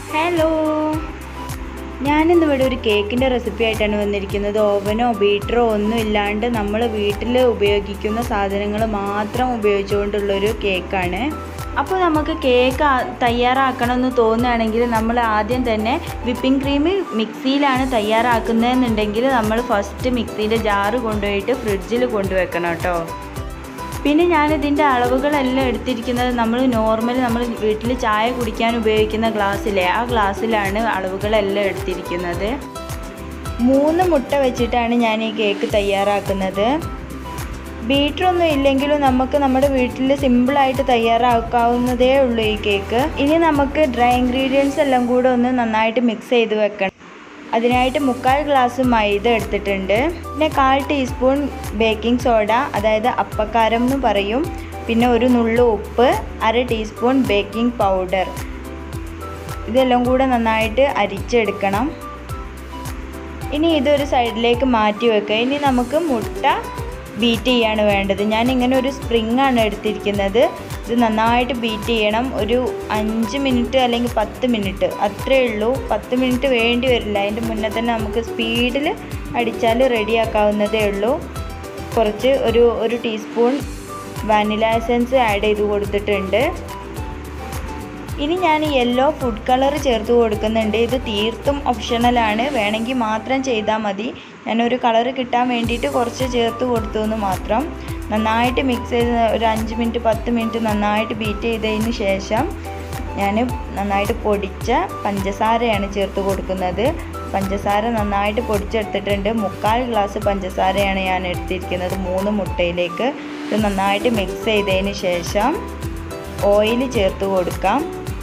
Hello, ഞാനിന്നിവിടെ ഒരു കേക്കിൻ്റെ റെസിപ്പി ആയിട്ടാണ് വന്നിരിക്കുന്നത്. ഓവനോ ബീറ്ററോ ഒന്നും ഇല്ലാണ്ട് നമ്മൾ വീട്ടിൽ ഉപയോഗിക്കുന്ന സാധനങ്ങൾ മാത്രം ഉപയോഗിച്ചുകൊണ്ടുള്ളൊരു കേക്കാണ്. അപ്പോൾ നമുക്ക് കേക്ക് തയ്യാറാക്കണമെന്ന് തോന്നുകയാണെങ്കിൽ നമ്മൾ ആദ്യം തന്നെ വിപ്പിംഗ് ക്രീം മിക്സിയിലാണ് തയ്യാറാക്കുന്നതെന്നുണ്ടെങ്കിൽ നമ്മൾ ഫസ്റ്റ് മിക്സിയുടെ ജാറ് കൊണ്ടുപോയിട്ട് ഫ്രിഡ്ജിൽ കൊണ്ടുവെക്കണം കേട്ടോ. പിന്നെ ഞാനിതിൻ്റെ അളവുകളെല്ലാം എടുത്തിരിക്കുന്നത് നമ്മൾ വീട്ടിൽ ചായ കുടിക്കാൻ ഉപയോഗിക്കുന്ന ഗ്ലാസ്സിലെ ആ ഗ്ലാസ്സിലാണ് അളവുകളെല്ലാം എടുത്തിരിക്കുന്നത്. 3 മുട്ട വെച്ചിട്ടാണ് ഞാൻ ഈ കേക്ക് തയ്യാറാക്കുന്നത്. ബീറ്ററൊന്നും ഇല്ലെങ്കിലും നമുക്ക് നമ്മുടെ വീട്ടിൽ സിമ്പിളായിട്ട് തയ്യാറാക്കാവുന്നതേ ഉള്ളൂ ഈ കേക്ക്. ഇനി നമുക്ക് ഡ്രൈ ഇൻഗ്രീഡിയൻസ് എല്ലാം കൂടെ ഒന്ന് നന്നായിട്ട് മിക്സ് ചെയ്ത് വെക്കണം. അതിനായിട്ട് 3/4 ഗ്ലാസ് മൈദ എടുത്തിട്ടുണ്ട്. പിന്നെ 1/4 ടീസ്പൂൺ ബേക്കിംഗ് സോഡ, അതായത് അപ്പക്കാരം എന്ന് പറയും. പിന്നെ ഒരു നുള്ളു ഉപ്പ്, 1/2 ടീസ്പൂൺ ബേക്കിംഗ് പൗഡർ. ഇതെല്ലാം കൂടെ നന്നായിട്ട് അരിച്ചെടുക്കണം. ഇനി ഇതൊരു സൈഡിലേക്ക് മാറ്റി വെക്കുക. ഇനി നമുക്ക് മുട്ട ബീറ്റ് ചെയ്യാണ് വേണ്ടത്. ഞാനിങ്ങനെ ഒരു സ്പ്രിങ് ആണ് എടുത്തിരിക്കുന്നത്. ഇത് നന്നായിട്ട് ബീറ്റ് ചെയ്യണം. ഒരു 5 മിനിറ്റ് അല്ലെങ്കിൽ 10 മിനിറ്റ് അത്രയേ ഉള്ളൂ. 10 മിനിറ്റ് വേണ്ടി വരില്ല. അതിൻ്റെ മുന്നേ തന്നെ നമുക്ക് സ്പീഡിൽ അടിച്ചാൽ റെഡിയാക്കാവുന്നതേ ഉള്ളൂ. കുറച്ച് ഒരു ടീസ്പൂൺ വാനില എസൻസ് ആഡ് ചെയ്ത് കൊടുത്തിട്ടുണ്ട്. ഇനി ഞാൻ യെല്ലോ ഫുഡ് കളർ ചേർത്ത് കൊടുക്കുന്നുണ്ട്. ഇത് തീർത്തും ഓപ്ഷണലാണ്, വേണമെങ്കിൽ മാത്രം ചെയ്താൽ മതി. ഞാനൊരു കളർ കിട്ടാൻ വേണ്ടിയിട്ട് കുറച്ച് ചേർത്ത് കൊടുത്തു എന്ന് മാത്രം. നന്നായിട്ട് മിക്സ് ചെയ്ത് ഒരു 5 മിനിറ്റ് 10 മിനിറ്റ് നന്നായിട്ട് ബീറ്റ് ചെയ്തതിന് ശേഷം ഞാൻ നന്നായിട്ട് പൊടിച്ച പഞ്ചസാരയാണ് ചേർത്ത് കൊടുക്കുന്നത്. പഞ്ചസാര നന്നായിട്ട് പൊടിച്ചെടുത്തിട്ടുണ്ട്. 3/4 ഗ്ലാസ് പഞ്ചസാരയാണ് ഞാൻ എടുത്തിരിക്കുന്നത് 3 മുട്ടയിലേക്ക്. ഇത് നന്നായിട്ട് മിക്സ് ചെയ്തതിന് ശേഷം ഓയിൽ ചേർത്ത് കൊടുക്കാം.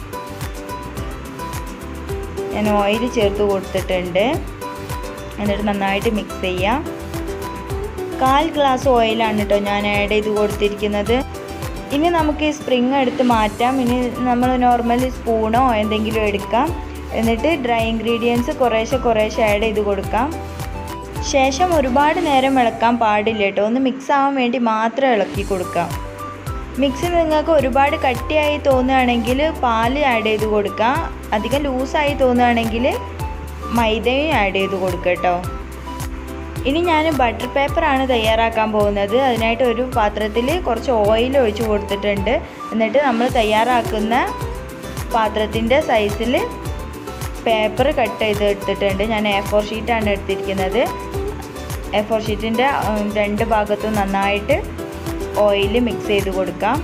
ഞാൻ ഓയിൽ ചേർത്ത് കൊടുത്തിട്ടുണ്ട്. എന്നിട്ട് നന്നായിട്ട് മിക്സ് ചെയ്യാം. 1/4 ഗ്ലാസ് ഓയിലാണ് കേട്ടോ ഞാൻ ആഡ് ചെയ്ത് കൊടുത്തിരിക്കുന്നത്. ഇനി നമുക്ക് ഈ സ്പ്രിങ് എടുത്ത് മാറ്റാം. ഇനി നമ്മൾ നോർമലി സ്പൂണോ എന്തെങ്കിലും എടുക്കാം. എന്നിട്ട് ഡ്രൈ ഇൻഗ്രീഡിയൻസ് കുറേശ്ശെ ആഡ് ചെയ്ത് കൊടുക്കാം. ശേഷം ഒരുപാട് നേരം ഇളക്കാൻ പാടില്ല കേട്ടോ. ഒന്ന് മിക്സ് ആവാൻ വേണ്ടി മാത്രം ഇളക്കി കൊടുക്കാം. മിക്സ് നിങ്ങൾക്ക് ഒരുപാട് കട്ടിയായി തോന്നുകയാണെങ്കിൽ പാല് ആഡ് ചെയ്ത് കൊടുക്കാം. അധികം ലൂസായി തോന്നുകയാണെങ്കിൽ മൈദയും ആഡ് ചെയ്ത് കൊടുക്കുക കേട്ടോ. ഇനി ഞാൻ ബട്ടർ പേപ്പറാണ് തയ്യാറാക്കാൻ പോകുന്നത്. അതിനായിട്ട് ഒരു പാത്രത്തിൽ കുറച്ച് ഓയിൽ ഒഴിച്ച് കൊടുത്തിട്ടുണ്ട്. എന്നിട്ട് നമ്മൾ തയ്യാറാക്കുന്ന പാത്രത്തിൻ്റെ സൈസിൽ പേപ്പർ കട്ട് ചെയ്ത് എടുത്തിട്ടുണ്ട്. ഞാൻ A4 ഷീറ്റാണ് എടുത്തിരിക്കുന്നത്. A4 ഷീറ്റിൻ്റെ 2 ഭാഗത്തും നന്നായിട്ട് ഓയിൽ മിക്സ് ചെയ്ത് കൊടുക്കാം.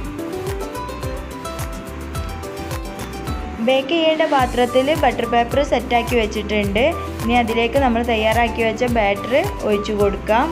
ബേക്ക് ചെയ്യേണ്ട പാത്രത്തിൽ ബട്ടർ പേപ്പർ സെറ്റാക്കി വെച്ചിട്ടുണ്ട്. ഇനി അതിലേക്ക് നമ്മൾ തയ്യാറാക്കി വെച്ച ബാറ്റർ ഒഴിച്ചു കൊടുക്കാം.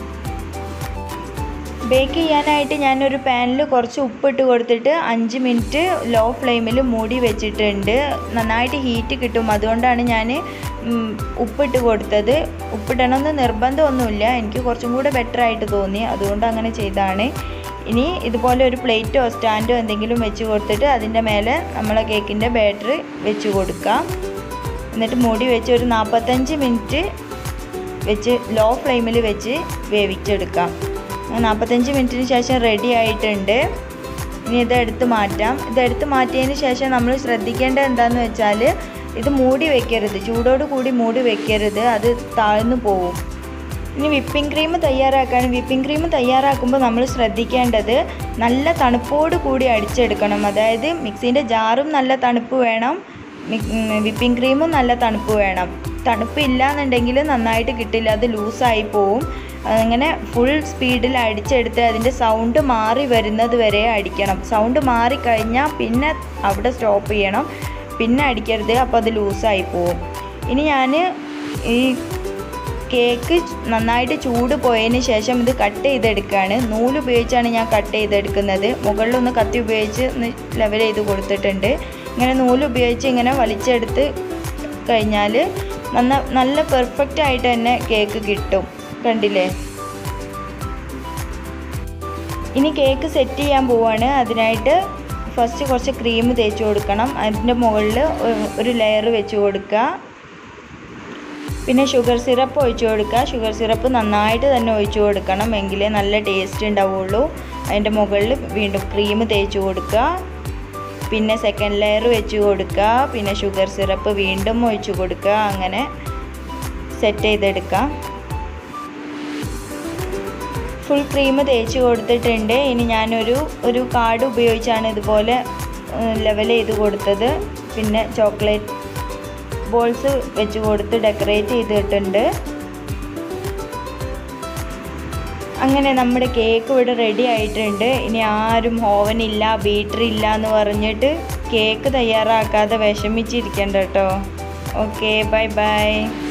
ബേക്ക് ചെയ്യാനായിട്ട് ഞാനൊരു പാനിൽ കുറച്ച് ഉപ്പിട്ട് കൊടുത്തിട്ട് 5 മിനിറ്റ് ലോ ഫ്ലെയിമിൽ മൂടി വെച്ചിട്ടുണ്ട്. നന്നായിട്ട് ഹീറ്റ് കിട്ടും, അതുകൊണ്ടാണ് ഞാൻ ഉപ്പിട്ട് കൊടുത്തത്. ഉപ്പിടണമെന്ന് നിർബന്ധമൊന്നുമില്ല, എനിക്ക് കുറച്ചും കൂടെ ബെറ്റർ ആയിട്ട് തോന്നി, അതുകൊണ്ട് അങ്ങനെ ചെയ്തതാണ്. ഇനി ഇതുപോലെ ഒരു പ്ലേറ്റോ സ്റ്റാൻഡോ എന്തെങ്കിലും വെച്ച് കൊടുത്തിട്ട് അതിൻ്റെ മേലെ നമ്മളെ കേക്കിൻ്റെ ബാറ്റർ വെച്ച് കൊടുക്കാം. എന്നിട്ട് മൂടി വെച്ച് ഒരു 45 മിനിറ്റ് വെച്ച് ലോ ഫ്ലെയിമിൽ വെച്ച് വേവിച്ചെടുക്കാം. 45 മിനിറ്റിന് ശേഷം റെഡി ആയിട്ടുണ്ട്. ഇനി ഇതെടുത്ത് മാറ്റാം. ഇതെടുത്ത് മാറ്റിയതിന് ശേഷം നമ്മൾ ശ്രദ്ധിക്കേണ്ടത് എന്താണെന്ന് വെച്ചാൽ ഇത് മൂടി വെക്കരുത്, ചൂടോട് കൂടി മൂടി വെക്കരുത്, അത് താഴ്ന്നു പോവും. ഇനി വിപ്പിംഗ് ക്രീം തയ്യാറാക്കാൻ. വിപ്പിംഗ് ക്രീം തയ്യാറാക്കുമ്പോൾ നമ്മൾ ശ്രദ്ധിക്കേണ്ടത് നല്ല തണുപ്പോട് കൂടി അടിച്ചെടുക്കണം. അതായത് മിക്സിൻ്റെ ജാറും നല്ല തണുപ്പ് വേണം, വിപ്പിംഗ് ക്രീമും നല്ല തണുപ്പ് വേണം. തണുപ്പ് ഇല്ലയെന്നുണ്ടെങ്കിൽ നന്നായിട്ട് കിട്ടില്ല, അത് ലൂസായി പോവും. അങ്ങനെ ഫുൾ സ്പീഡിൽ അടിച്ചെടുത്ത് അതിൻ്റെ സൗണ്ട് മാറി വരുന്നത് വരെ അടിക്കണം. സൗണ്ട് മാറിക്കഴിഞ്ഞാൽ പിന്നെ അവിടെ സ്റ്റോപ്പ് ചെയ്യണം, പിന്നെ അടിക്കരുത്, അപ്പോൾ അത് ലൂസായി പോവും. ഇനി ഞാൻ ഈ കേക്ക് നന്നായിട്ട് ചൂട് പോയതിന് ശേഷം ഇത് കട്ട് ചെയ്തെടുക്കുകയാണ്. നൂലുപയോഗിച്ചാണ് ഞാൻ കട്ട് ചെയ്തെടുക്കുന്നത്. മുകളിലൊന്ന് കത്തി ഉപയോഗിച്ച് ലെവൽ ചെയ്ത് കൊടുത്തിട്ടുണ്ട്. ഇങ്ങനെ നൂലുപയോഗിച്ച് ഇങ്ങനെ വലിച്ചെടുത്ത് കഴിഞ്ഞാൽ നല്ല പെർഫെക്റ്റ് ആയിട്ട് തന്നെ കേക്ക് കിട്ടും. കണ്ടില്ലേ? ഇനി കേക്ക് സെറ്റ് ചെയ്യാൻ പോവാണ്. അതിനായിട്ട് ഫസ്റ്റ് കുറച്ച് ക്രീം തേച്ച് കൊടുക്കണം. അതിൻ്റെ മുകളിൽ ഒരു ലെയർ വെച്ച് കൊടുക്കുക. പിന്നെ ഷുഗർ സിറപ്പ് ഒഴിച്ച് കൊടുക്കുക. ഷുഗർ സിറപ്പ് നന്നായിട്ട് തന്നെ ഒഴിച്ച് കൊടുക്കണം, എങ്കിലേ നല്ല ടേസ്റ്റ് ഉണ്ടാവുള്ളൂ. അതിൻ്റെ മുകളിൽ വീണ്ടും ക്രീം തേച്ച് കൊടുക്കുക. പിന്നെ സെക്കൻഡ് ലെയർ വെച്ച് കൊടുക്കുക, പിന്നെ ഷുഗർ സിറപ്പ് വീണ്ടും ഒഴിച്ച് കൊടുക്കുക. അങ്ങനെ സെറ്റ് ചെയ്തെടുക്കാം. ഫുൾ ക്രീം തേച്ച് കൊടുത്തിട്ടുണ്ട്. ഇനി ഞാനൊരു കാർഡ് ഉപയോഗിച്ചാണ് ഇതുപോലെ ലെവൽ ചെയ്ത് കൊടുത്തത്. പിന്നെ ചോക്ലേറ്റ് ബോൾസ് വെച്ച് കൊടുത്ത് ഡെക്കറേറ്റ് ചെയ്തിട്ടുണ്ട്. അങ്ങനെ നമ്മുടെ കേക്ക് ഇവിടെ റെഡി ആയിട്ടുണ്ട്. ഇനി ആരും ഓവനില്ല, ബീറ്റർ ഇല്ല എന്ന് പറഞ്ഞിട്ട് കേക്ക് തയ്യാറാക്കാതെ വിഷമിച്ചിരിക്കണ്ട കേട്ടോ. Okay, bye by.